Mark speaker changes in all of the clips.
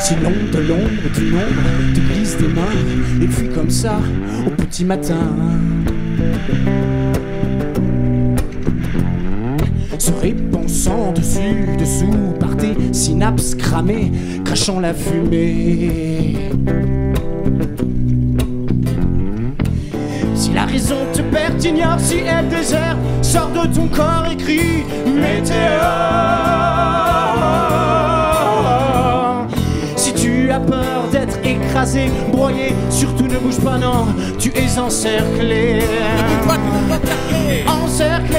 Speaker 1: Si l'ombre de l'ombre du nombre te glisse des mains et fuit comme ça au petit matin, se répensant dessus, dessous par tes synapses cramées, crachant la fumée. Si la raison te perd, t'ignores si elle désert, sort de ton corps et crie météore. Si tu as peur d'être écrasé, broyé, surtout ne bouge pas, non, tu es encerclé. Encerclé,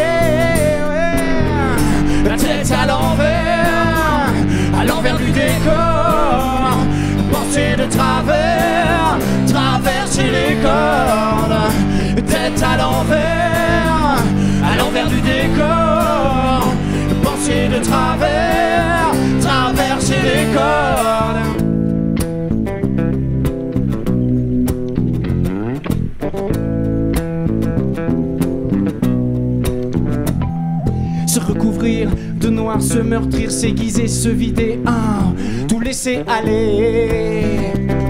Speaker 1: la tête à l'envers du décor, pensée de travers, traverser les cordes, tête à l'envers du décor, pensée de travers, traverser les cordes. Se recouvrir de noir, se meurtrir, s'aiguiser, se vider, tout laisser aller.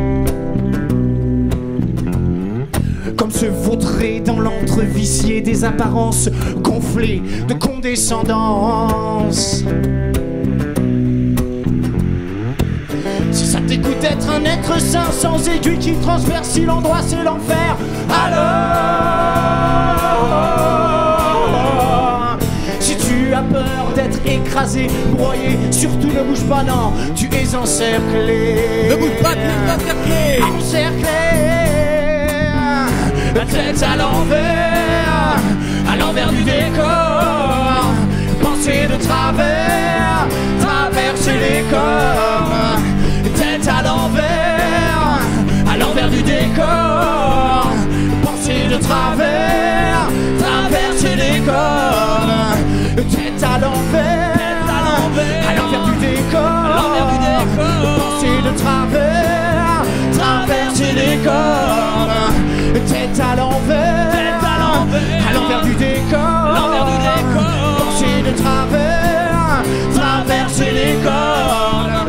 Speaker 1: Comme se vautrer dans l'antre vicié des apparences gonflées de condescendance. Si ça t'écoute être un être sain sans aiguille qui transperce, si l'endroit c'est l'enfer, alors si tu as peur d'être écrasé, broyé, surtout ne bouge pas, non, tu es encerclé.
Speaker 2: Ne bouge pas, tu es encerclé.
Speaker 1: Encerclé, la tête à l'envers du décor, pensée de travers, traverser les corps, tête à l'envers du décor, pensée de travers, traverser les corps, tête à l'envers du décor, pensée de travers, traverser les corps, tête à l'envers du décor, pensée de travers, traverser les cordes.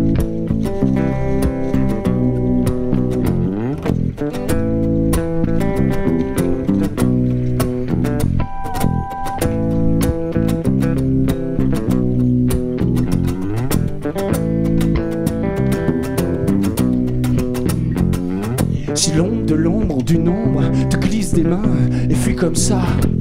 Speaker 1: Si l'ombre de l'ombre du nombre te glisse des mains et fuit comme ça,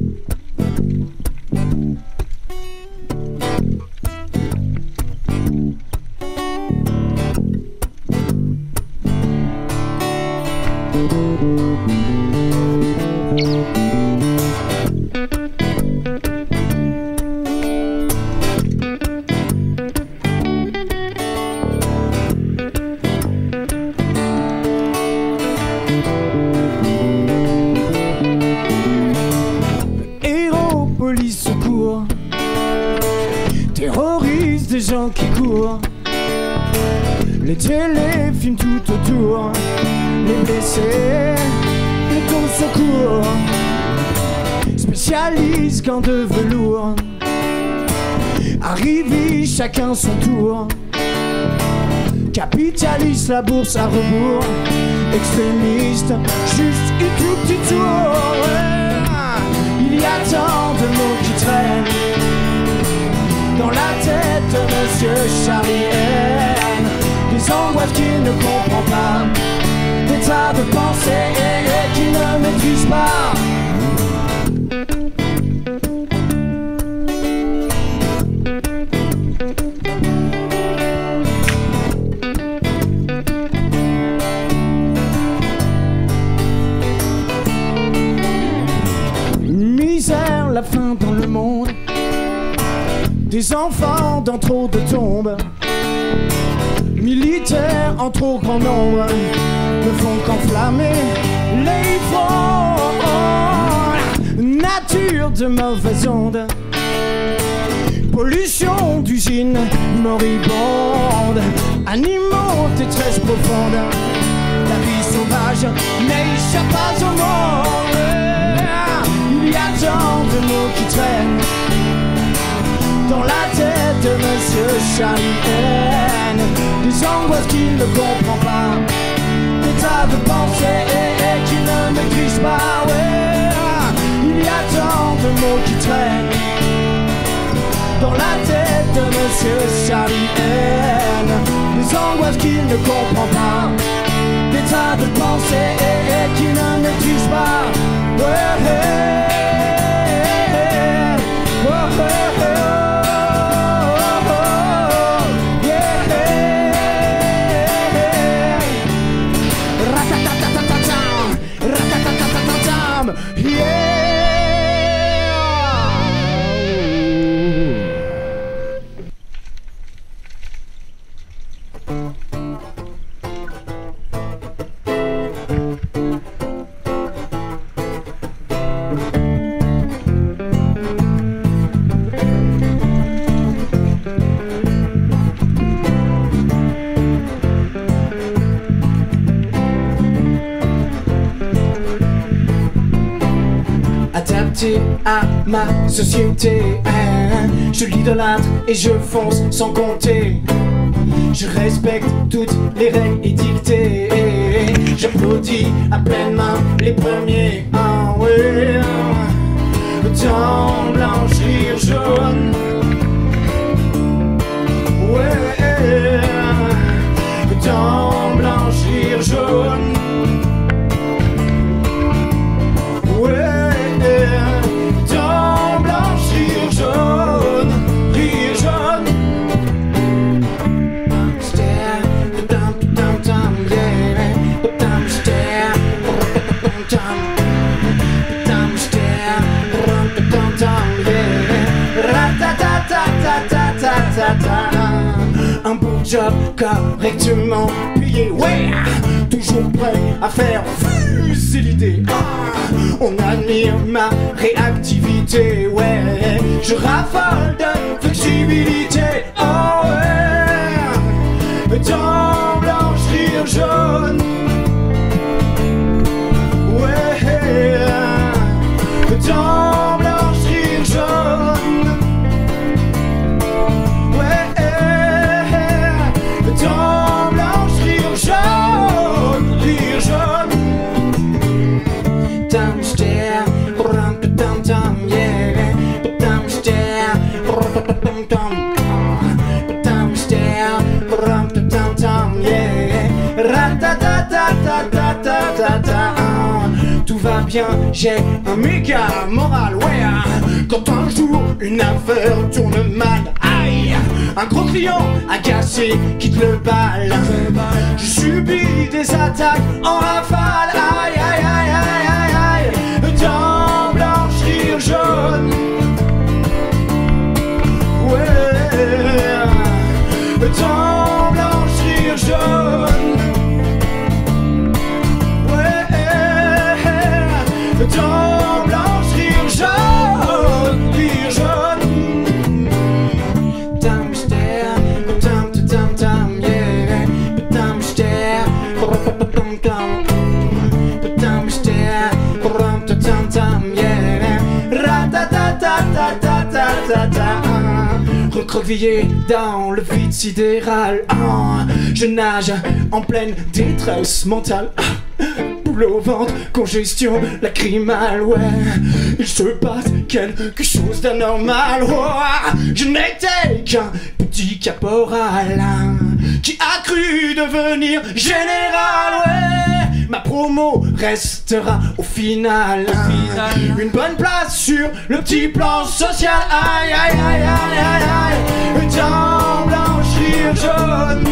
Speaker 1: secours, terrorise des gens qui courent, les téléfilms tout autour, les blessés, les dons secours, spécialistes gants de velours, arrivés chacun son tour, capitaliste la bourse à rebours, extrémiste, juste une tout petit tour, il y a tant de mots qui traînent dans la tête de Monsieur Charrienne, des angoisses qu'il ne comprend pas, des tas de pensées qu'il ne maîtrise pas. La faim dans le monde, des enfants dans trop de tombes, militaires en trop grand nombre, ne font qu'enflammer les fronts. Nature de mauvaise onde, pollution d'usines moribonde, animaux détresse profonde, la vie sauvage n'échappe pas au monde. Il y a tant de mots qui traînent dans la tête de Monsieur Charrienne, des angoisses qu'il ne ne comprend pas, des tas de pensées qu'il ne maîtrise pas. Ouais, il y a tant de mots qui traînent dans la tête de Monsieur Charlie N. Des angoisses qu'il ne comprend pas, des tas de pensées qu'il ne maîtrise pas. Ouais, adapté à ma société, je l'idolâtre et je fonce sans compter. Je respecte toutes les règles édictées, j'applaudis à pleine main les premiers. Ah ouais, temps blanche, rire jaune. Ouais, temps blanche, rire jaune. Un beau job correctement payé, ouais, toujours prêt à faire fuser l'idée. On admire ma réactivité, ouais, je raffole de flexibilité. Oh ouais, temps blanche, rire jaune. Ouais, temps blanche, rire jaune. Temps blanche, rire jaune, rire jaune. Tam stare, ram tam tam, yeah. Tam stare, tam tam. Tam stare, ram tam tam, yeah. Ratatatatatatatata. Tout va bien, j'ai un méga moral, ouais. Quand un jour une affaire tourne mal, aïe, un gros client agacé quitte le bal. Je subis des attaques en rafale. Aïe, aïe, aïe, aïe, aïe, aïe. Temps blanche, rire jaune. Ouais, temps blanche, rire jaune. Ouais, temps blanche, rire jaune, rire jaune. Recroquevillé dans le vide sidéral, je nage en pleine détresse mentale. Boule au ventre, congestion lacrymale, ouais. Il se passe quelque chose d'anormal, ouais. Je n'étais qu'un petit caporal qui a cru devenir général, ouais. Ma promo restera au final, une bonne place sur le petit plan social. Aïe, aïe, aïe, aïe, aïe, aïe. Temps blanche, rire jaune.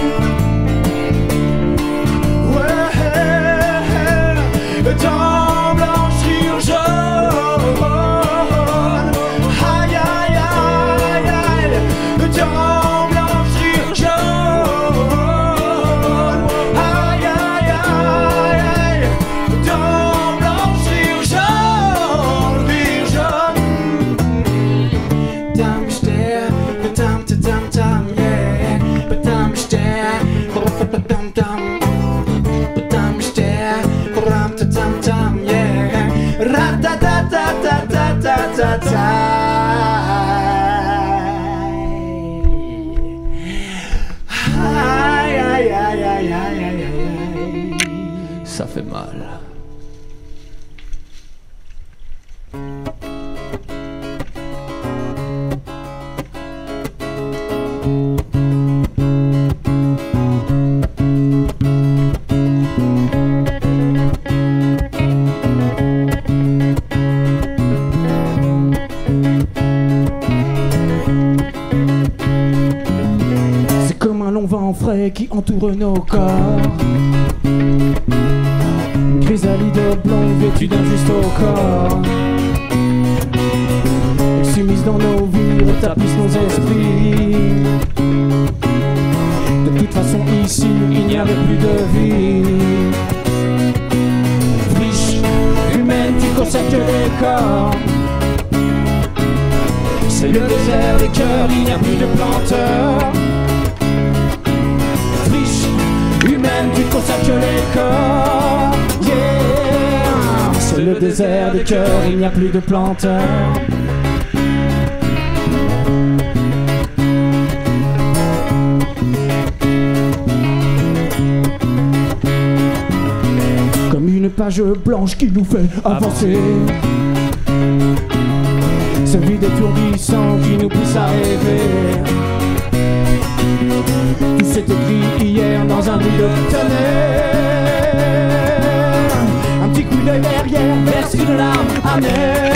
Speaker 1: Ouais, temps blanche, rire jaune. Aïe, aïe, aïe, aïe. Temps blanche, rire jaune. Aïe, aïe, aïe, aïe. Temps blanche, rire jaune, rire jaune. Tam stare, tam tam tam, yeah. Tam stare, tam tam. Tam stare, tam tam, yeah. Ratatatatatatatata. Aïe, aïe, aïe, aïe, aïe. ça fait mal. C'est comme un long vent frais qui entoure nos corps. Une chrysalide blonde vêtue d'un juste au corps. Elle s'immisce dans nos vies, retapisse nos esprits. De toute façon ici, il n'y avait plus de vie. Friche humaine, tu consacres les corps. C'est le désert des cœurs, il n'y a plus de planteurs. Friche humaine, tu consacres les corps. Yeah. C'est le désert des cœurs, il n'y a plus de planteurs. Comme une page blanche qui nous fait avancer. Ce vide étourdissant qui nous pousse à rêver. Tout s'est écrit hier dans un lit de tonnerre. Un petit coup d'œil derrière verse une larme amère.